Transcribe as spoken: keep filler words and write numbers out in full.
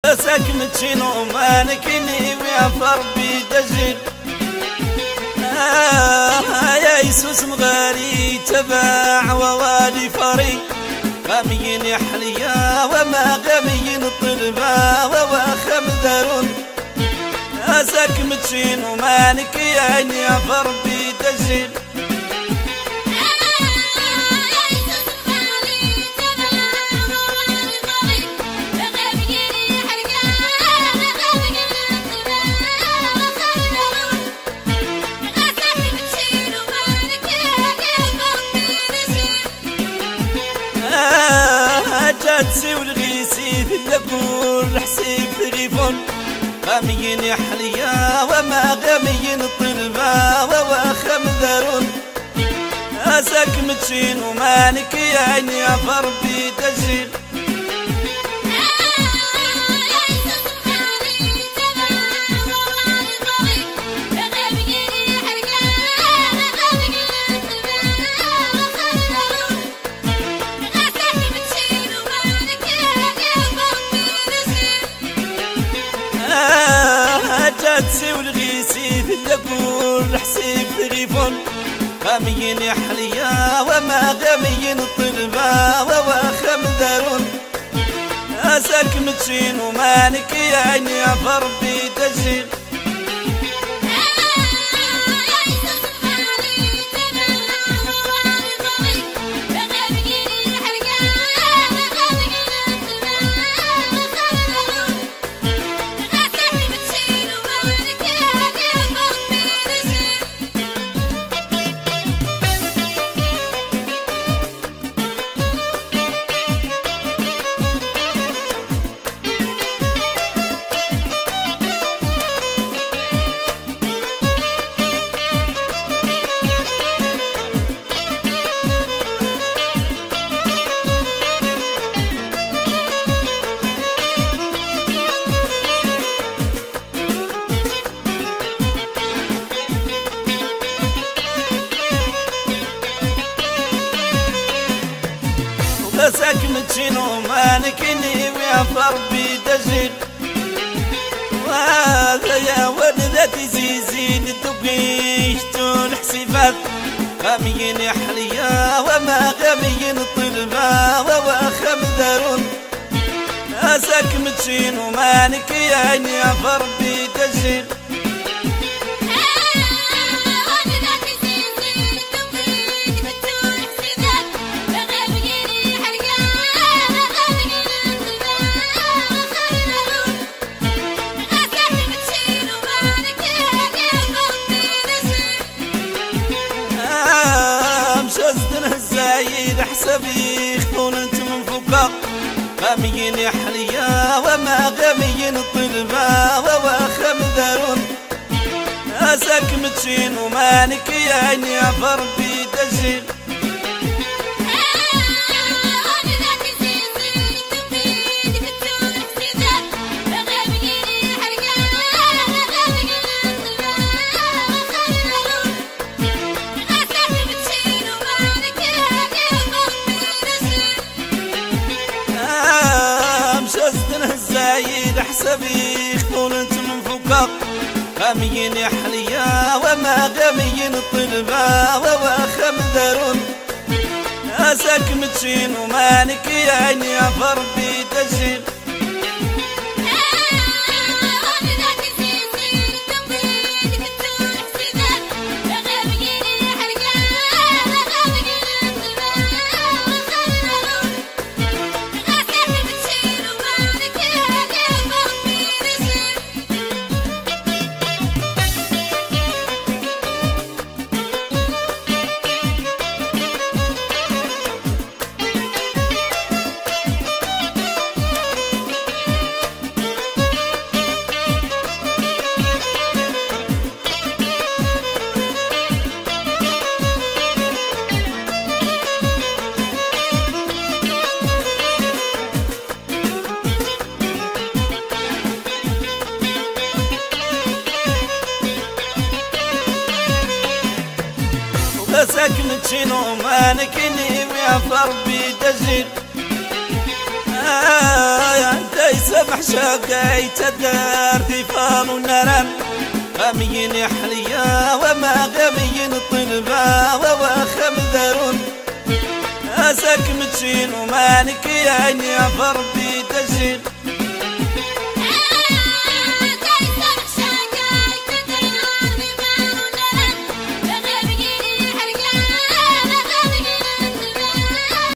ساكمت شنو مالكني ويا فربي دجل. آه يا يسوس مغاري تبع ووالي فري غامين يحليا وما غامين الطلبة وواخم ذرون. ساكمت شنو مالك يعني يا فربي دجل. تسي والغيسي في اللبور حسيب غيفون غامين يحليا وما غامين الطلبة وواخم ذرون. ساكمت شنو مالك يعني يا فربي دجل. تسي والغيسي في اللبور حسيب غيفون غامين يحليا وما غامين الطلبة وواخم ذرون. ساكمت شنو مالك يعني يا فربي دجل. ساكمت شنو مالكني ويا فربي دجل. وهذا يا ولدتي زيزين تبقيشتون حسيبات غامين يحليا وما غامين الطلبة وواخم ذرون. ساكمت شنو مالك يعني يا فربي دجل. الزايد حسبي يخطون انت من فوقا غامين يحليا وما غامين الطلبة وواخم ذرون. ساكمت شنو مالك يعني يا فربي دجل. الزايد حسبي يخطون انت من فوقا غامين يحليا وما غامين الطلبة وواخم ذرون. ساكمت شنو مالك يعني يا فربي دجل. ساكنت شنو مالكني ويا فربي دجل. آه انت يسمح شوقي تدار ثفان ونران غمين حليا وما غمين طلبا وواخم ذرون أسك متشين ومالك يعني فربي تشين